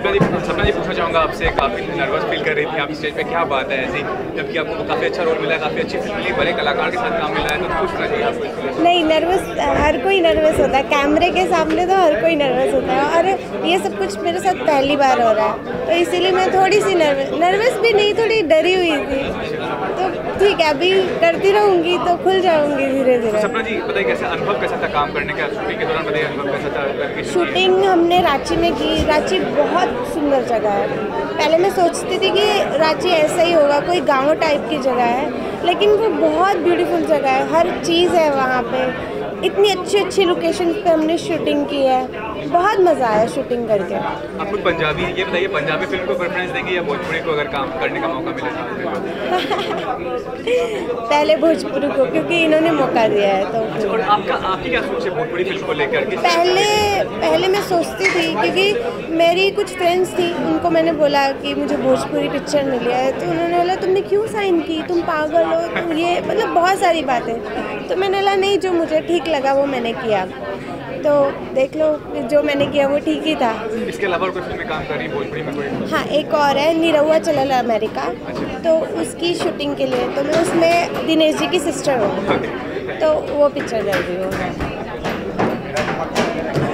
सपना जी पूछना चाहूँगा आपसे, काफ़ी नर्वस फील कर रही थी आप स्टेज पे, क्या बात है ऐसी, जबकि आपको काफ़ी अच्छा रोल मिला है, काफ़ी अच्छी फिल्म मिली, बड़े कलाकार के साथ काम मिला है, तो खुश होना चाहिए आपको? नहीं, नर्वस हर कोई नर्वस होता है, कैमरे के सामने तो हर कोई नर्वस होता है, और ये सब कुछ मेरे साथ पहली बार हो रहा है, तो इसीलिए मैं थोड़ी सी नर्वस भी नहीं, थोड़ी डरी हुई थी। तो ठीक है, अभी करती रहूँगी तो खुल जाऊँगी धीरे धीरे। सपना जी बताइए, कैसा अनुभव कैसा था काम करने का, शूटिंग के दौरान बताइए अनुभव कैसा था? शूटिंग हमने रांची में की। रांची बहुत सुंदर जगह है। पहले मैं सोचती थी कि रांची ऐसा ही होगा, कोई गांव टाइप की जगह है, लेकिन वो बहुत ब्यूटीफुल जगह है, हर चीज़ है वहाँ पे। इतनी अच्छी अच्छी लोकेशन पे हमने शूटिंग की है, बहुत मज़ा आया शूटिंग करके। आप खुद पंजाबी हैं, ये बताइए पंजाबी फिल्म को प्रेफरेंस देंगे या भोजपुरी को, अगर काम करने का मौका मिले पहले भोजपुरी को, क्योंकि इन्होंने मौका दिया है तो। और आपकी क्या सोच है भोजपुरी फिल्म को लेकर? पहले मैं सोचती थी, क्योंकि मेरी कुछ फ्रेंड्स थी, उनको मैंने बोला कि मुझे भोजपुरी पिक्चर मिली है, तो उन्होंने बोला तुमने क्यों साइन की, तुम पागल हो, तुम ये, मतलब बहुत सारी बातें। तो मैंने बोला नहीं, जो मुझे ठीक लगा वो मैंने किया, तो देख लो जो मैंने किया वो ठीक ही था। इसके अलावा कोई फिल्म में काम कर रही है भोजपुरी में कोई? हाँ, एक और है, निरहुआ चलल अमेरिका, तो उसकी शूटिंग के लिए तो मैं उसमें दिनेश जी की सिस्टर हूँ, तो वो पिक्चर कर रही हूँ।